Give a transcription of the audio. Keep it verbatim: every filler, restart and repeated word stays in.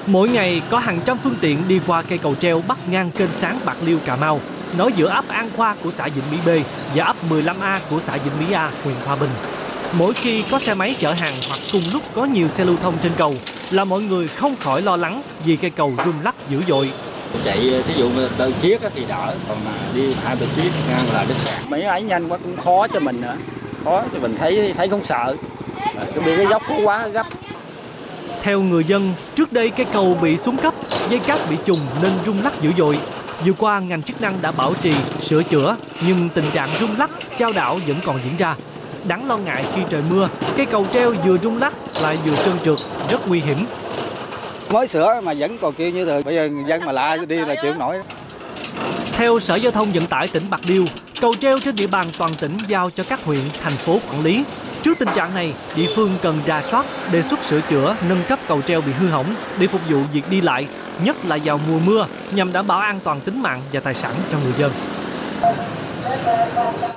Mỗi ngày có hàng trăm phương tiện đi qua cây cầu treo bắc ngang kênh Sáng Bạc Liêu Cà Mau, nối giữa ấp An Khoa của xã Vĩnh Mỹ B và ấp mười lăm A của xã Vĩnh Mỹ A, huyện Hòa Bình. Mỗi khi có xe máy chở hàng hoặc cùng lúc có nhiều xe lưu thông trên cầu là mọi người không khỏi lo lắng vì cây cầu rung lắc dữ dội. Chạy sử dụng từ chiếc thì đỡ, còn mà đi hai ba chiếc ngang là nó sạt. Mấy ấy nhanh quá cũng khó cho mình nữa, khó cho mình thấy thấy không sợ. Cái bị cái dốc có quá gấp. Theo người dân, trước đây cây cầu bị xuống cấp, dây cáp bị trùng nên rung lắc dữ dội. Vừa qua, ngành chức năng đã bảo trì, sửa chữa, nhưng tình trạng rung lắc, chao đảo vẫn còn diễn ra. Đáng lo ngại khi trời mưa, cây cầu treo vừa rung lắc lại vừa trơn trượt, rất nguy hiểm. Mới sửa mà vẫn còn kêu như thường, bây giờ người dân mà lạ đi là chịu không nổi. Theo Sở Giao thông Vận tải tỉnh Bạc Liêu, cầu treo trên địa bàn toàn tỉnh giao cho các huyện, thành phố quản lý. Trước tình trạng này, địa phương cần rà soát, đề xuất sửa chữa, nâng cấp cầu treo bị hư hỏng để phục vụ việc đi lại, nhất là vào mùa mưa nhằm đảm bảo an toàn tính mạng và tài sản cho người dân.